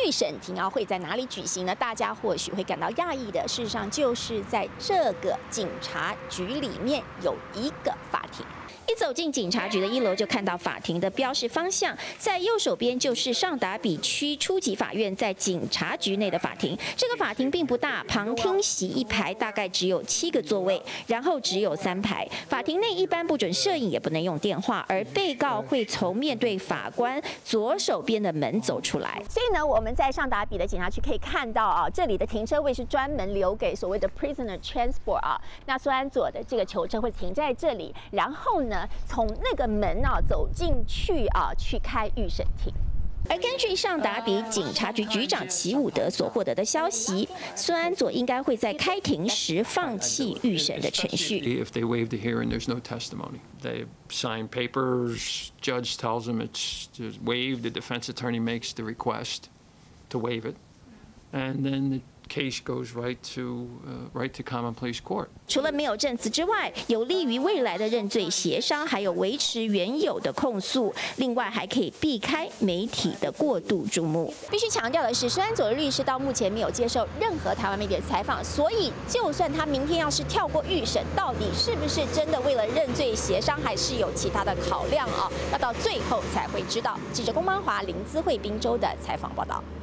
预审庭会在哪里举行呢？大家或许会感到讶异的，事实上就是在这个警察局里面有一个法庭。 一走进警察局的1楼，就看到法庭的标示方向，在右手边就是上达比区初级法院在警察局内的法庭。这个法庭并不大，旁听席一排大概只有7个座位，然后只有3排。法庭内一般不准摄影，也不能用电话，而被告会从面对法官左手边的门走出来。所以呢，我们在上达比的警察局可以看到这里的停车位是专门留给所谓的 prisoner transport 那苏安佐的这个囚车会停在这里，然后呢？ 从那个门走进去去开预审庭。而根据上达比警察局局长齐伍德所获得的消息，孙安佐应该会在开庭时放弃预审的程序。 If they waive the hearing, there's no testimony. They sign papers. Judge tells them it's waived. The defense attorney makes the request to waive it, and then the case goes right to common pleas court. 除了没有证词之外，有利于未来的认罪协商，还有维持原有的控诉。另外，还可以避开媒体的过度注目。必须强调的是，孙安佐的律师到目前没有接受任何台湾媒体的采访，所以就算他明天要是跳过预审，到底是不是真的为了认罪协商，还是有其他的考量要到最后才会知道。记者龚邦华、林姿慧、宾州的采访报道。